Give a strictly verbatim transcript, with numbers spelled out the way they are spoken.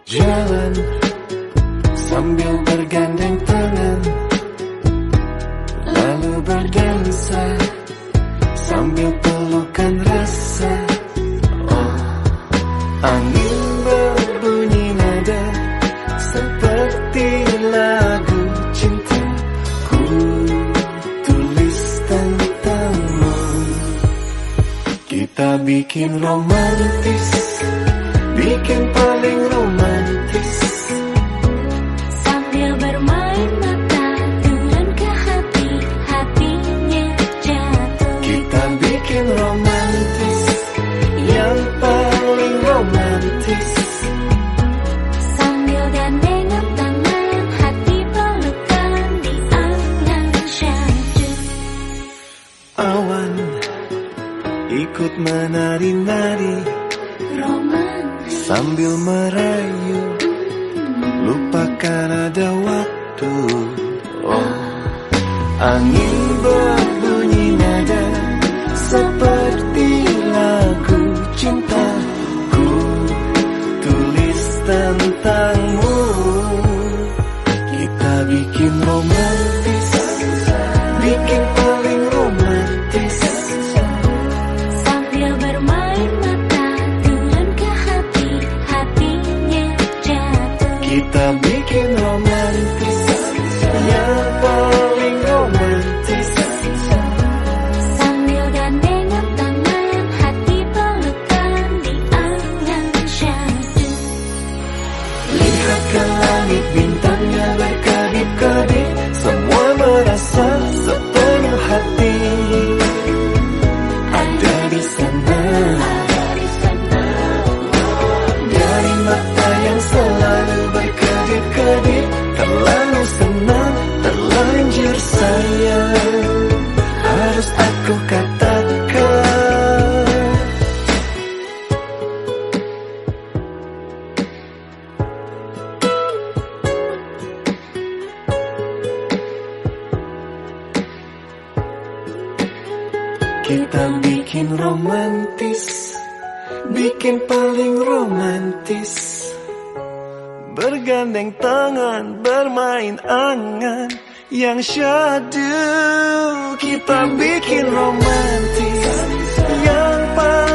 Jalan sambil bergandeng tangan, lalu berdansa sambil pelukan rasa. Oh, angin berbunyi nada seperti lagu cinta. Ku tulis tentangmu. Kita bikin romantis, bikin paling romantis. Sambil bermain mata turun ke hati, hatinya jatuh. Kita bikin romantis, yang paling romantis. Sambil gandengan tangan, hati pelukan di angan syahdu. Awan ikut menari-nari sambil merayu, lupakan ada waktu. Oh, angin berbunyi nada seperti lagu cinta. Ku tulis tentangmu. Kita bikin romantis, bikin paling romantis. Sambil bermain mata turun ke hati, hatinya jatuh. Kita bikin romantis, yang paling romantis. Sambil gandengan tangan, hati pelukan di angan syahdu. Lihat ke langit, bintangnya berkedip-kedip, semua merasa sepenuh hati. Ada di sana, dari mata yang selalu berkedip-kedip, terlalu senang, terlanjur sayang. Harus aku katakan, kita bikin romantis, bikin paling romantis. Bergandeng tangan, bermain angan yang syahdu. Kita bikin romantis, yang paling